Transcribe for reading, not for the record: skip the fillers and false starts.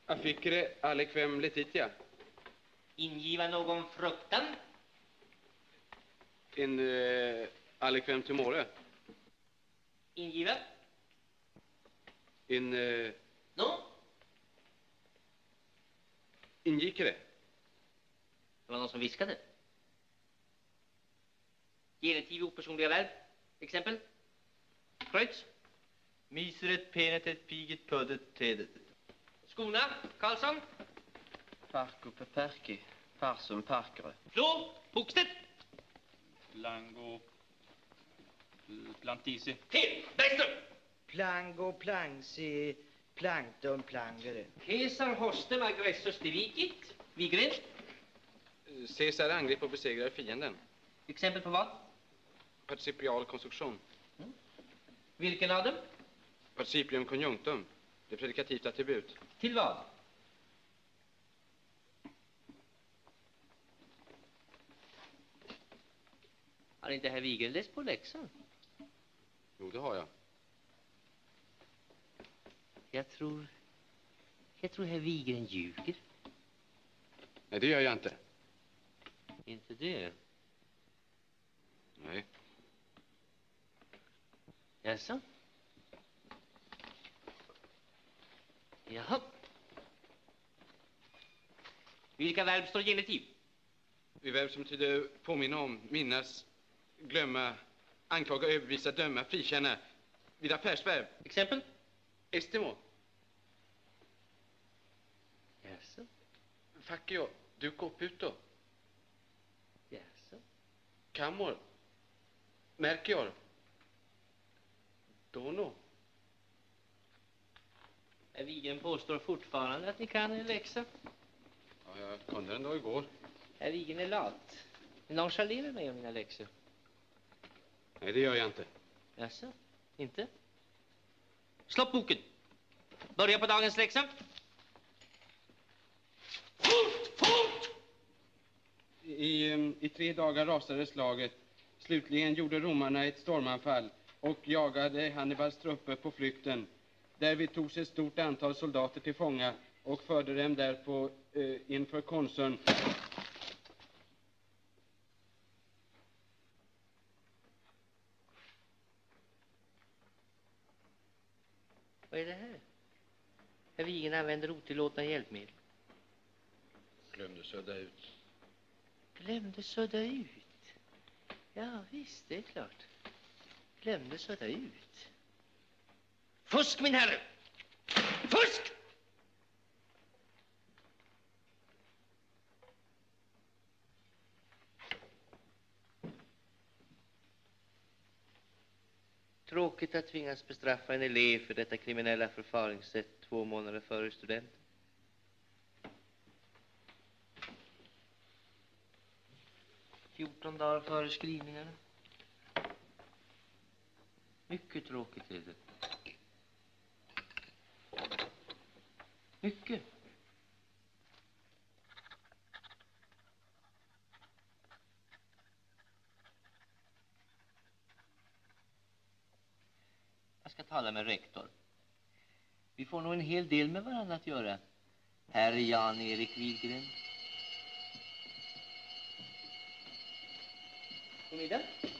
Afficere aliquem letitia. Ingiva någon fruktan. In aliquem timore. Ingiva. In No? ingicere. Det var någon som viskade. Genitiv opersonliga verb. Exempel. Kreutz. Miseret, penet, ett piget, puddet, trädet. Skona. Karlsson. Parco, peperki, parsum, parkere. Flå. Bokstedt. Plango, plantisi. Fel. Bergström. Plango, plangsi, plankton, plangare. Caesar hostem aggressors divicit. Vigren. Caesar angrep och besegrade fienden. Exempel på vad? Participial konstruktion. Vilken av dem? Participium conjunctum. Det är predikativt attribut. Till vad? Har inte herr Wigren läst på läxan? Jo, det har jag. Jag tror herr Wigren ljuger. Nej, det gör jag inte. Inte det? Nej. Jaså? Jaha. Vilka verb står genitiv? Vid verb som betyder påminna om, minnas, glömma, anklaga, övervisa, döma, frikänna. Vid affärsverb. Exempel? Estimo. Jaså? Faccio. Duco puto. Jaså? Camor. Mercior. Dono. Herr Wigren påstår fortfarande att ni kan en läxa. Ja, jag kunde den då igår. Herr Wigren är lat. Ni nonchalerar mig om mina läxor. Nej, det gör jag inte. Jaså? Inte? Slå upp boken. Börja på dagens läxa. Fort! Fort! I 3 dagar rasade slaget. Slutligen gjorde romarna ett stormanfall och jagade Hannibals trupper på flykten. Därvid togs ett stort antal soldater till fånga och förde dem därpå inför konsuln. Vad är det här? Herr Wigren använder otillåtna hjälpmedel. Glömde sudda ut. Glömde sudda ut? Ja, visst, det är klart. Glömde sudda ut. Fusk, min herre! Fusk! Tråkigt att tvingas bestraffa en elev för detta kriminella förfaringssätt 2 månader före studenten. Fjorton dagar före skrivningarna. Mycket tråkigt är det. Mycket. Jag ska tala med rektor. Vi får nog en hel del med varandra att göra. Herr Jan-Erik Wigren. God middag.